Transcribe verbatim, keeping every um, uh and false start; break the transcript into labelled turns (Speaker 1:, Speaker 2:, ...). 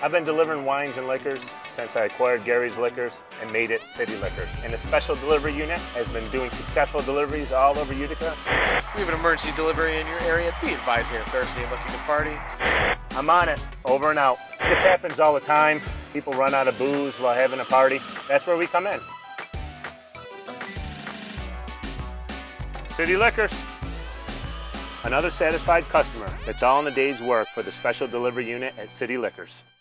Speaker 1: I've been delivering wines and liquors since I acquired Gary's Liquors and made it City Liquors. And the special delivery unit has been doing successful deliveries all over Utica.
Speaker 2: We have an emergency delivery in your area. Be advised here Thursday and looking to party.
Speaker 1: I'm on it, over and out. This happens all the time. People run out of booze while having a party. That's where we come in. City Liquors. Another satisfied customer. That's all in a day's work for the special delivery unit at City Liquors.